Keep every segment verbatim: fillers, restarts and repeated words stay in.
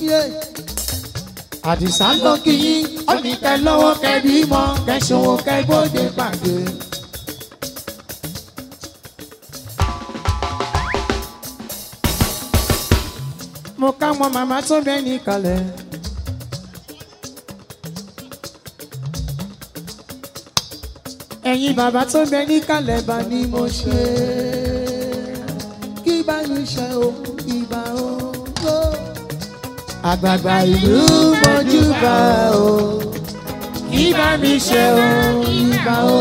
Àdìsá ló kí yín ó ní kẹ́ lọ́wọ́ kẹ́ bímọ kẹ́ ṣòwò kẹ́ gbóde pàdé. Mo ká wọn màmá tó bẹ́ẹ̀ ní kalẹ̀. Ẹ̀yin bàbá tó bẹ́ẹ̀ ní kalẹ̀ bá ní mo ṣe. Kí bá mi ṣe o, ìbà o. Àgbààgbà ìlú mojúbà o. Kí bá mi ṣe o, ìbà o.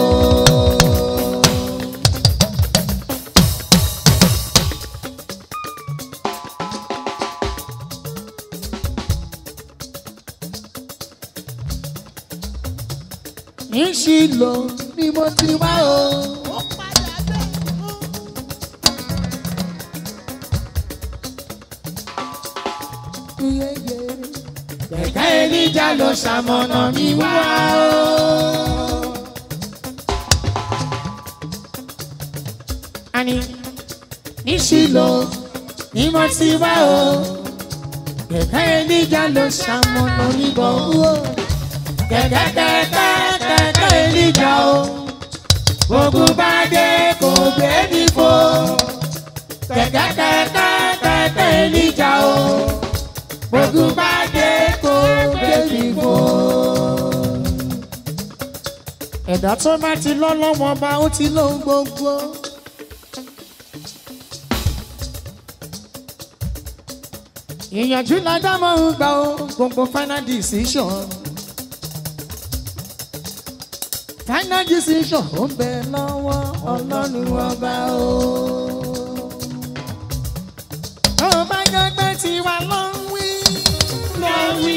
Ìṣìlò ni mo ti wá o. Kẹ̀kẹ́ Èlíjà ló ṣamọ̀nà mi wá o. Àní ìṣìlò ni mo ti wá o. Kẹ̀kẹ́ Èlíjà ló ṣamọ̀nà mi bọ̀ o. Kẹ̀kẹ́ kẹ̀kẹ́ kẹ̀kẹ́ Èlíjà o. Gbogbo bá dé kò gbé ní fò. Kẹ̀kẹ́ kẹ̀kẹ́ kẹ̀kẹ́ Èlíjà o. Gbogbo bá dé kò gbé ní fò. Ẹ̀dá tó bá ti lọ́lọ́wọ́ bá ó ti lóhun gbogbo. Ìyànjú ládámọ̀ ń gbà ó gbogbo final decision. Final decision ó ń bẹ lọ́wọ́ Ọlọ́run ọba o. Ọba gbẹgbẹ tí wà ló ń wí. Lọ wí.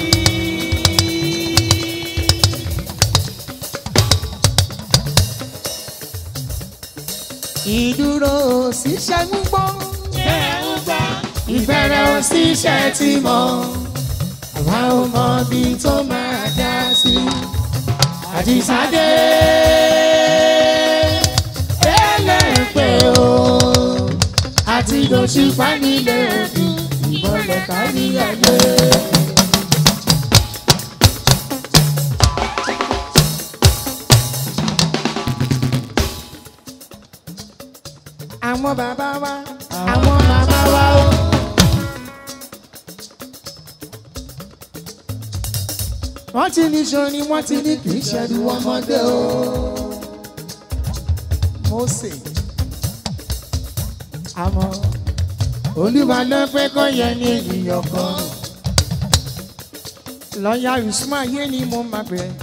Ìdúró òṣìṣẹ́ ń gbọ́. Ṣé ń gbọ́? Ìbẹ̀rẹ̀ òṣìṣẹ́ ti mọ̀. Àwa ò mọ ibi tó máa dá sí. Àdìsá dé ẹlẹ́pẹ̀ o. Àti ìdòṣù fánilé òbí ìbọ̀lẹ̀ kárí ẹ̀lẹ́. Àwọn bàbá wa, àwọn bàbá wa o. Wọ́n ti ní sọ́ni wọ́n ti ní kì í ṣẹ́ni ọmọdé o. Mósè àmọ́ Olúwa ló pé kó yẹ ní ènìyàn kan. Lọ́ọ̀yà Usman yé ni mo máa bẹ̀rẹ̀.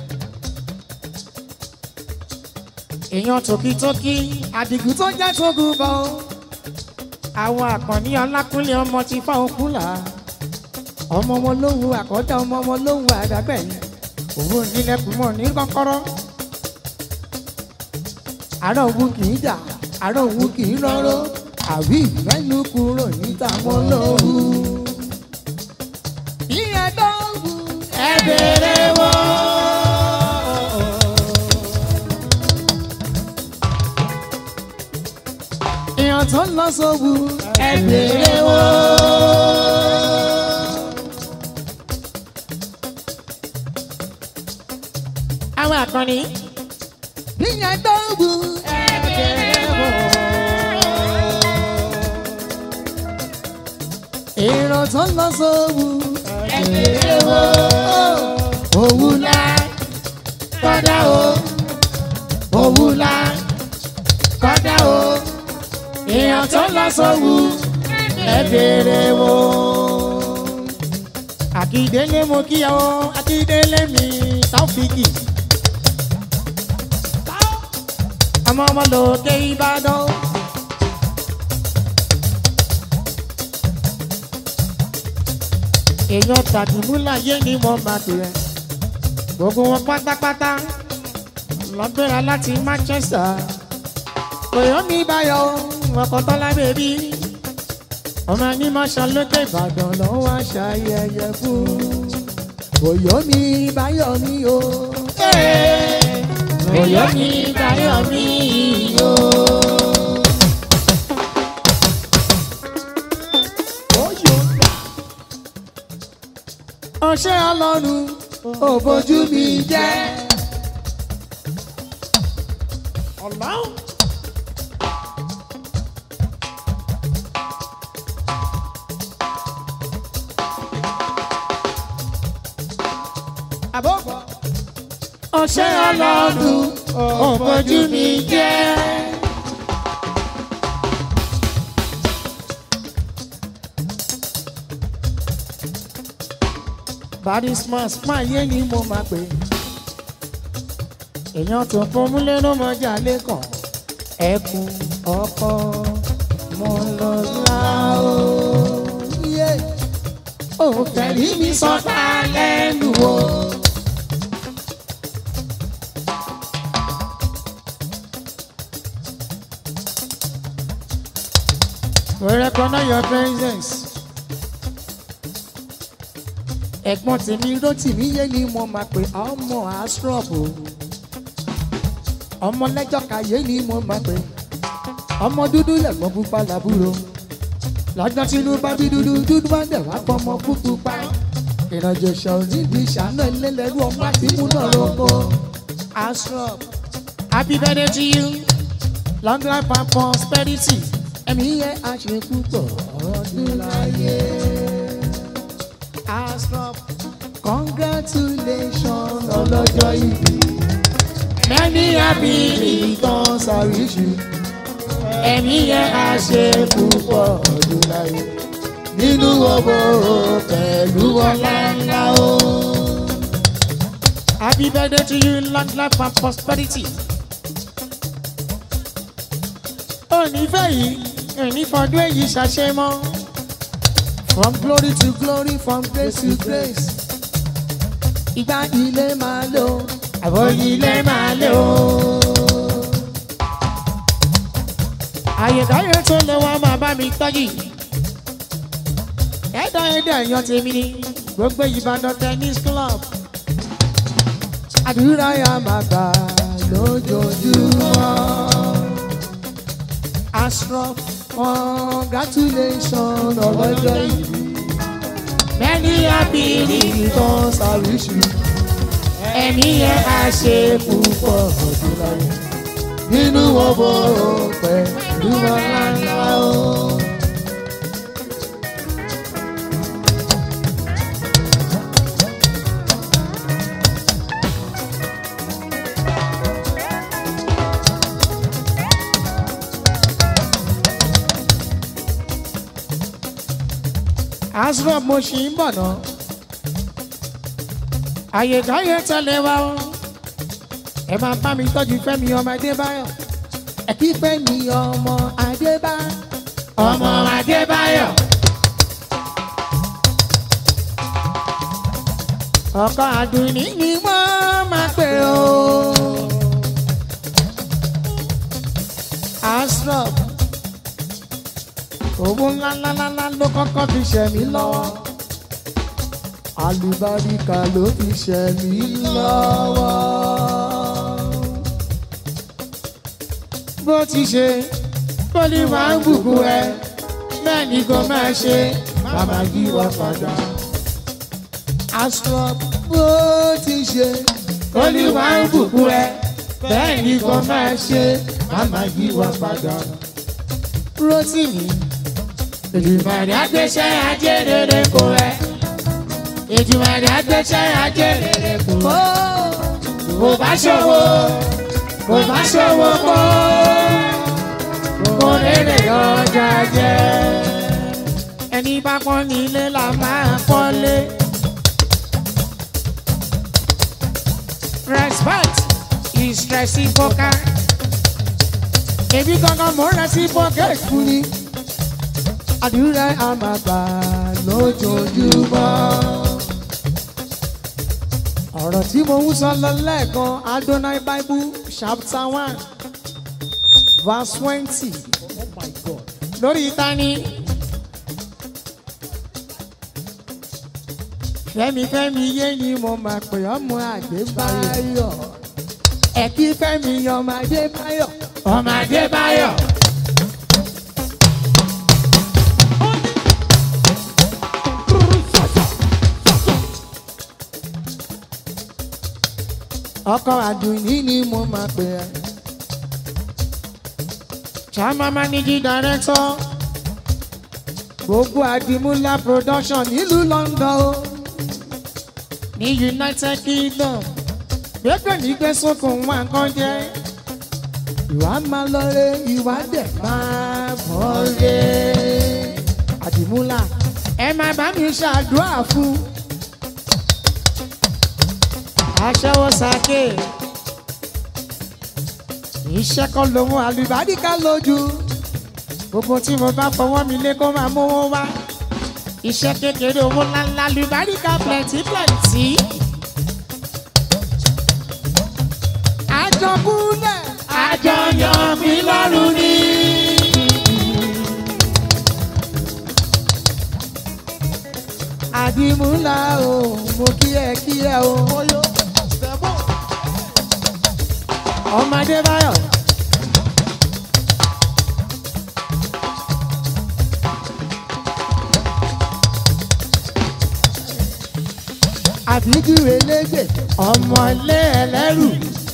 Èèyàn tòkítókí Àdìgún tó jẹ́ tógun bọ̀. Àwọn Àkànní Ọlákúnlé ọmọ ti fá okú là. Ọmọ wọn lóhùn àkọ́dá ọmọ wọn lóhùn àdàgbẹ̀yìn. Òun nílẹ̀kùn mọ̀ ní kọ́kọ́rọ́. Àárọ̀ òun kì í jà, àárọ̀ òun kì í rọ́rọ́. Àwí ìfẹ́nu kúrò níta wọn lóhùn. Bí ẹ dọ́gùn ẹ bèrè wọ́n. Èèyàn tó ń lọ sówù ẹ bèrè wọ́n. Àwọn Àkànní níyàn dọ́gbù ẹ̀ẹ́dẹ̀rẹ̀ wọ̀. Èrò tó ń lọ sówù ẹ̀ẹ́dẹ̀rẹ̀ wọ̀. Òwúlà kọ́dá o, òwúlà kọ́dá o. Èèyàn tó ń lọ sówù ẹ̀ẹ́dẹ̀rẹ̀ wọ̀. Akíndélé mo kíyàwó, Akíndélé mi Táófíkì. Ọmọ ọmọ lókè Ìbàdàn. Èèyàn Tàdìmúláyé ni mo máa bẹ̀rẹ̀. Gbogbo wọn pátápátá lọ́gbẹ́ra láti Manchester. Kòyọ́mí Báyọ̀ ọkọ̀ Tọ́lá bèbí. Ọmọ ní mọ́ṣán lókè Ìbàdàn ló wá ṣayẹyẹ fún. Kòyọ́mí Báyọ̀ mi o. Kòyọ́mí Báyọ̀ mi o. ọṣẹ ọlọ́run ò bójú mi jẹ́. ọlọ́run. àbọ̀bọ̀. ọṣẹ ọlọ́run ò bójú mi jẹ́. body smart smart yé ni mo máa pè. èèyàn tó fọmú lẹ́nu mọ́jà lẹ́kàn. ẹkùn ọkọ mo lọ la o. ó fẹ̀rí mi sọ́ta lẹ́nu o. we recognize your presence. ẹ̀gbọ́n tèmi Rótìmí yé ni mo máa pè ọmọ astrọ́ọ̀bù. ọmọ lẹ́jọ́ kàyé ni mo máa pè. ọmọ dúdú lẹ̀gbọ́n pupa làbúrò. lọ́jọ́ tínú bá bí dúdú dúdú bá dẹ̀ wá pọ̀ ọmọ pupa. ìrìnàjò ṣọ̀rí bí ṣàánú ẹlẹ́lẹ́rú ọmọ àti múná lóko. astrọ́ọ̀bù. happy birthday to you long life and prosperity. ẹ̀mí yẹn á ṣe púpọ̀ ọdún láyé. Astrop, congratulations ọlọ́jọ́ ìbí. Many happy returns I wish you. Ẹ̀mí yẹn á ṣe púpọ̀ ọdún láyé. Nínú owó pẹ̀lú ọlá ńlá o. Happy birthday to you, long life and prosperity. Òní fẹ́ yìí, òní fọdún èyí ṣàṣẹ mọ́. From glory to glory, from grace to grace. Ìgbà ilé máa lò, àbọ̀ ilé máa lò. Àyèkáyè tó lè wá máa bá mi tọ́jú. Ẹ̀dá ẹ̀dá èèyàn tèmi ni gbogbo Ìbàdàn tennis club. Àdúrà yà máa gbà lójoojúmọ́. Astrop. Congratulations ọlọ́jọ́ ìbí. Many happy returns I wish you. Ẹ̀mí yẹn á ṣe púpọ̀ ọdún láyé. Nínú owó pẹ̀lú ọlá ńlá o. Astrop mo ṣì ń bọ̀ náà. Àyèkáyè tẹ̀lé wa o. Ẹ máa bá mi tọ́jú Fẹ́mi ọmọ Adébáyọ̀. Ẹ kí Fẹ́mi ọmọ Adébáyọ̀. Ọmọ Adébáyọ̀. Ọkọ Àdùnní ni wọ́n máa pè o. Astrop. Owó ńláńláńlá ló kọ́kọ́ fi ṣẹ̀ mí lọ́wọ́. Àlùbáríkà ló fi ṣẹ̀ mí lọ́wọ́. Bó ti ṣe kó lè máa ń bùkún ẹ, bẹ́ẹ̀ ni kò máa ṣe bàbá yí wá padà. Astrop bó ti ṣe kó lè máa ń bùkún ẹ, bẹ́ẹ̀ ni kò máa ṣe bàbá yí wá padà. Rótìmí. Èjìmọ̀dé àgbéṣẹ́ ajé rere kò rẹ̀. Èjìmọ̀dé àgbéṣẹ́ ajé rere kò rẹ̀. Kò bá ṣòwò, kò bá ṣòwò kó. Kò lérè ọjà jẹ. Ẹni bá pọ́n nílé la máa pọ́nlé. Respect is reciprocal. Èmi gangan mo reciprocate fún ni. Àdúrà á máa gbà lójoojúmọ́. Ọ̀rọ̀ tí mo ń sọ lọ lẹ́ẹ̀kan Adonai Bible chapter one verse twenty. Oh my God. Lórí ìtani. Fẹ́mi Fẹ́mi yé ni mo máa pè ọmọ Adébáyọ̀. Ẹ kí Fẹ́mi ọmọ Adébáyọ̀. Ọmọ Adébáyọ̀. ọkọ àdùnní ni mo máa pè ẹ́. Chama managing director gbogbo Adimula production nílùú London o ní United Kingdom gbẹgbẹ nígbẹ sókun wà nǹkan jẹ ìwà máa lọrẹ ìwà dẹ máa bọrẹ Adimula ẹ máa bá mi ṣàdúrà fún aṣẹ́wó sake iṣẹ́ kan lòun àlùbáríkà lójú gbogbo tí mo bá fọwọ́ mi lé kó máa mówó wá iṣẹ́ kékeré owó ńláńlá àlùbáríkà plenty plenty. àjọkúnlẹ̀ àjọyọ̀ mi lọ́rùn ni. Adimula o mo kí ẹ kí ẹ o. ọmọdé báyọ̀. àbíjúwe légbè ọmọlé ẹlẹ́rù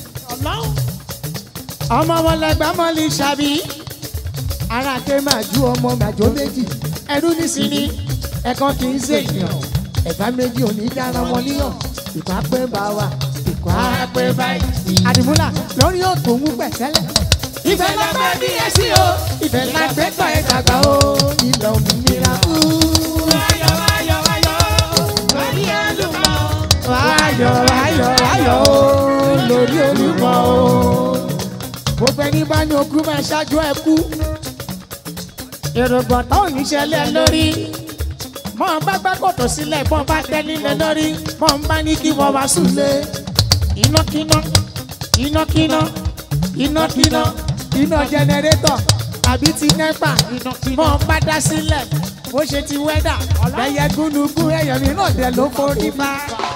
ọmọ wọn lẹgbàá mọ́lì ṣàbí ara ké máa ju ọmọ màjọ méjì ẹrú nísìnyí ẹ̀kan kì í ṣe èèyàn ẹ̀bá méjì ò ní dára wọn níyàn ìkọ́ apẹ́ bá wa ìkọ́ apẹ́ báyìí. Adimula lórí òtò ń pẹ̀tẹ́lẹ̀. ìfẹ́ la gbé bí ẹ sí o ìfẹ́ la gbé tọ́ ẹ dàgbà o ilẹ̀ òmìnira kú. wáyọ̀ wáyọ̀ wáyọ̀ lórí olùkọ́. wáyọ̀ wáyọ̀ wáyọ̀ o lórí olùkọ́ o. gbogbo ẹni bá ní okú máa ṣáájú ẹ kú. èròǹgbọ̀n táwọn oníṣẹ́lẹ̀ lórí mọ̀ ń bá gbá kòtò sílẹ̀ bọ́n bá tẹ́ nílẹ̀ lórí mọ̀ ń bá ní kí wọ́n wá súnlé. inákiná inákiná inákiná iná jẹnẹrétọ̀ tàbí ti nẹ́pà mọ̀ ń bá dá sílẹ̀ bó ṣe ti wẹ́dà ẹyẹ gúnugún ẹyẹ mìíràn dẹ̀ ló forí fa.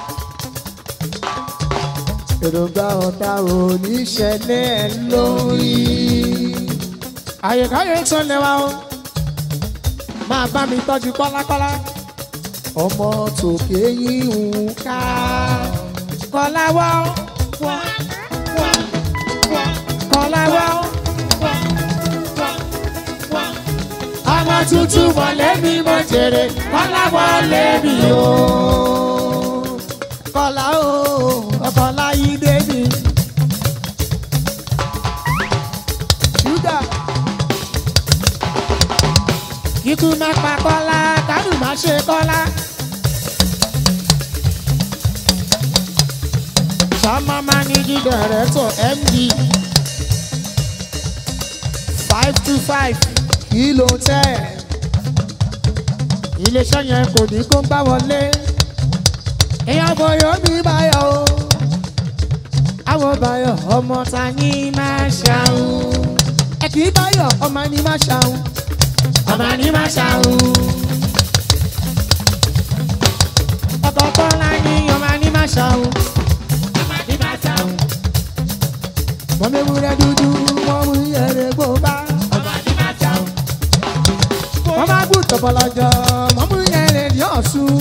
èròǹgbà ọ̀tá oníṣẹ́lẹ̀ lórí. àyèkáyè tó lẹ́wà o máa bá mi tọ́jú kọ́lákọ́lá. ọmọ tòkè yìí ń ká kọ́láwọ́ kọ́láwọ́ ọmọ tuntun mọ̀lẹ́bí mo jèrè kọ́láwọ́ lẹ́bí o kọ́lá o ọkọ̀lá yìí débi. ṣúgà kíkú máa pa kọ́lá kánú máa ṣe kọ́lá. Chama managing director M D five two five kìló tẹ́ iléeṣẹ́ yẹn kò ní kó ń bá wọlé èèyàn bọ̀yọ̀ mi báyọ̀ o àwọn báyọ̀ ọmọ ta ní máa ṣàwọn ẹ kì í báyọ̀ ọmọ ní máa ṣàwọn ọmọ ní máa ṣàwọn ọkọ̀ kọ́lá ní ọmọ ní máa ṣàwọn. Wọ́n mú ewúrẹ́ dúdú, wọ́n mú ẹrẹ̀ gbóbá. Wọ́n máa gbú tọ̀pọ̀lọ́jọ́, wọ́n mú ẹrẹ̀ ní ọ̀ṣun.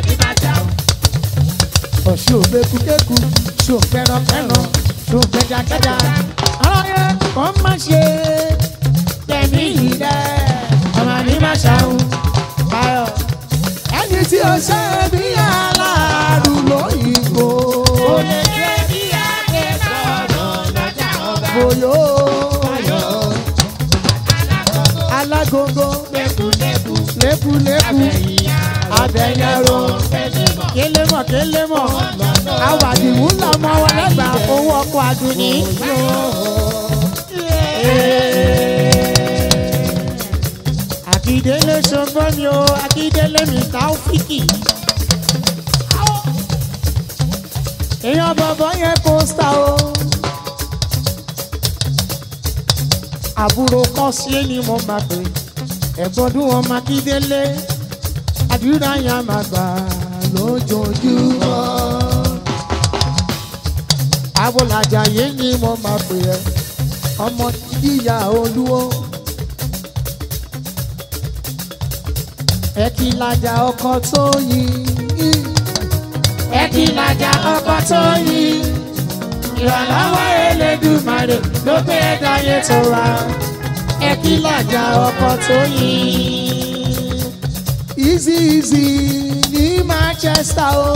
Ọ̀ṣun ò gbé kúkékù, ṣò fẹ́ràn-fẹ́ràn, ṣò kẹjakẹja. Ọ̀rọ̀ yẹn kò má ṣe tẹ̀mí yìí dẹ́. Ọmọ ní má ṣàwọn báyọ̀. Ẹni tí ó ṣe bí aláàrú lóyìnbó. Ó lè ṣe bí Boyo, alagogo, lebu lebu, lebu lebu, abẹyẹro, kelemo kelemo, awadimu lọmọ wọn lẹgba owó ọkọ aduni. Akíndélé ṣọgbọ́n mi o, Akíndélé mi Taofiki. Èèyàn bọ̀bọ̀ yẹn kó sá o. Àbúrò kan sí ni mo máa pè ẹ̀gbọ́dún ọmọ Akíndélé àdúrà yẹn máa gbà lójoojúmọ́. Abọ́lájà yẹn ni mo máa pè ẹ́ ọmọ ìyá olúwo. Ẹ kí lajà ọkọ tó yin ẹ kí lajà ọkọ tó yin ìrànlọ́wọ́ Elédùmarè ló gbé ẹ̀dá ayé tó wá. Ẹ kí làjà ọkọ̀ tó yìn. Easy easy ní Manchester o.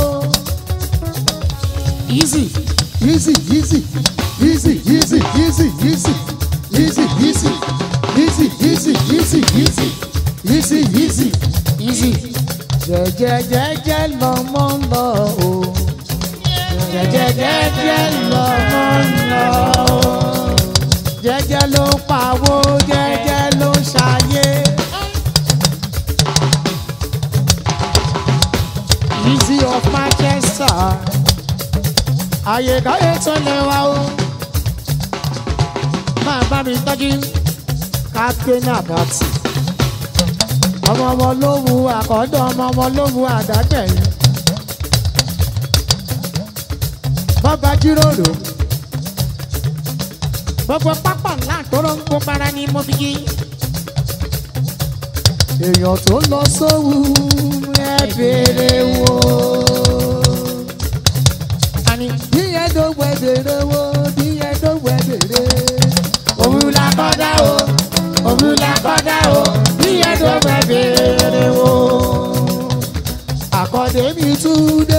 Easy easy easy easy easy easy easy easy easy easy easy easy easy easy easy easy. Jẹ́jẹ́ jẹ́jẹ́ lọ́mọ ń lọ o. Jẹ́jẹ́ jẹ́jẹ́ lọ́mọ ń lọ o. Jẹ́jẹ́ ló ń pawó, jẹ́jẹ́ ló ń ṣayé. Easy of Manchester. Àyèkáyé tó lẹ́wà o. Máa bá mi tọ́jú Captain Abati. Ọmọ ọmọ ló wu àkọ́dọ̀, ọmọ ọmọ ló wu àdágbẹ̀yìn. Bọ́ba jíròrò. Gbogbo pápá ńlá tó ló ń kó para ní mo fi kí. Èèyàn tó lọ sówú ẹ bèrè wò. Àní díẹ̀ tó gbẹ̀dẹ̀rẹ̀ wò, díẹ̀ tó gbẹ̀dẹ̀rẹ̀. Òun la kọ́dá o, òun la kọ́dá o, díẹ̀ tó gbẹ̀dẹ̀rẹ̀ wò. Àkọ́dé mi túndé.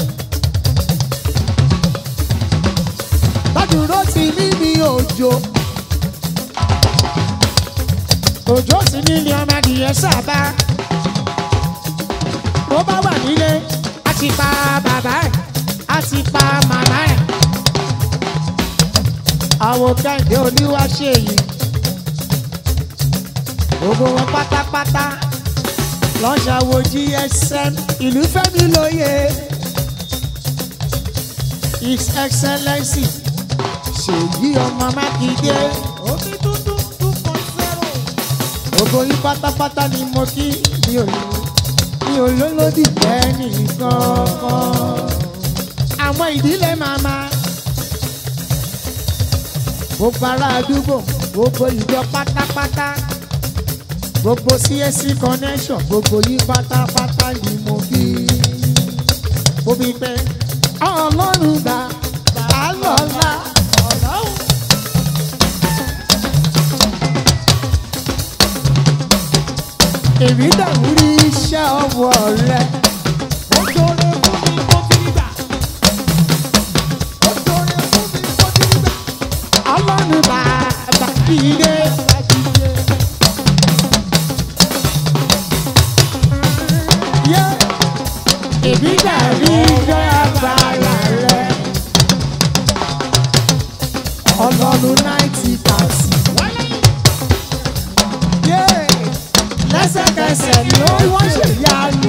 Bádùró ti ní ní òjò. Òjò sì nílé ọmọ adìyẹ sábà. Ó bá wà nílé, a ti pa bàbá ẹ̀, a ti pa màmá ẹ̀. Àwọn Kẹ́hìndé Olúwa ṣe yìí. Gbogbo wọn pátápátá lọ́ṣàwò G S M ìlú Fẹ́mi lóye. His Excellency Ṣèyí ọmọ Mákindé. Omi dúdú two point zero. Gbogbo yín pátápátá ni mo kí mi ò ní. Mi ò lólódì bẹ́ẹ̀ nìkan kan. Àwọn ìdílé màmá. Gbogbo ará àdúgbò, gbogbo ìjọ pátápátá. Gbogbo C S C connection, gbogbo yín pátápátá ni mo kí. Mo bí pé Ọlọ́run gbà bá lọ́la. Èmi dàrú rí iṣẹ́ ọwọ́ rẹ̀. Ó ṣoore fún mi kó tí rí gbà. Ó ṣoore fún mi kó tí rí gbà. Ọlọ́run bàbá ìdè. Èmi dàrú iṣẹ́ agbára rẹ̀. Ọlọ́run náìtì tààsì. Lẹ́sẹ̀kẹsẹ̀ ló wọ́n ṣe yanu.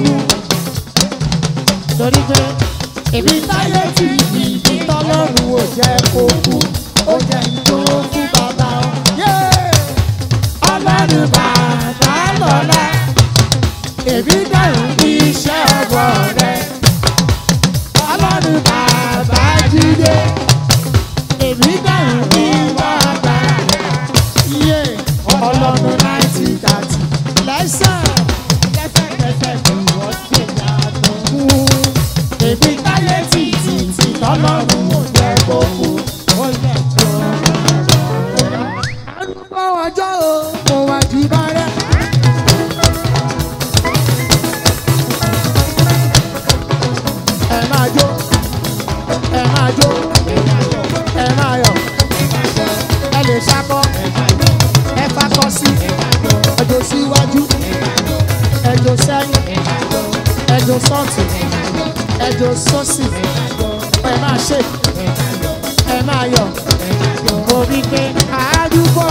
Torí pé èmi táyé tí ìdí tọ́lọ́run ò jẹ́ kó kú, ó jẹ́ ìdúró fún bàbá o. Ọlọ́run bàbá lọ́lá, èmi dàrún ní iṣẹ́ ọwọ́ rẹ̀. Ọlọ́run bàbá jíde, èmi dàrún ní bàbá rẹ̀. Ọlọ́run náìtì tààtì. Lẹ́sẹ̀ lẹ́sẹ̀kẹsẹ̀ ni wọ́n ṣe yàtọ̀. Èmi táyé títí tí tọ́lọ́run ò jẹ́ kó kú, ó lè jọ. Arúgbó ọjọ́ o, mo wá jí bárẹ̀. Ẹ máa jó, ẹ máa jó, ẹ máa yọ̀, ẹ lè ṣakọ, ẹ fakọ sí. Ẹjọ́ síwájú, ẹjọ́ sẹ́yìn, ẹjọ́ sọ́tún, ẹjọ́ sósì, ẹ máa ṣe, ẹ máa yọ̀. Mo rí pé àádúgbò